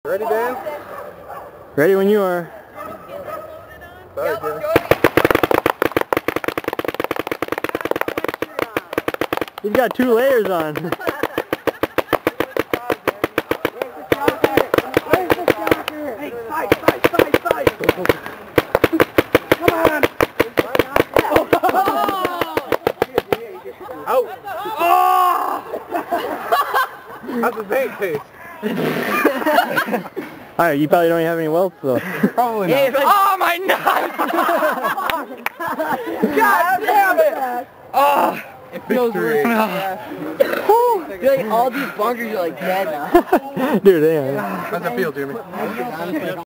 Ready, Dan? Ready when you are. Sorry, Dan. He's got 2 layers on. Hey, side! Come on! Out! Oh! How's the paint taste? Alright, you probably don't even have any welts though. Probably not. Oh my God! God damn it! Oh, It feels great. I feel like all these bunkers are like dead now. Dude, damn. How's it feel, Jimmy?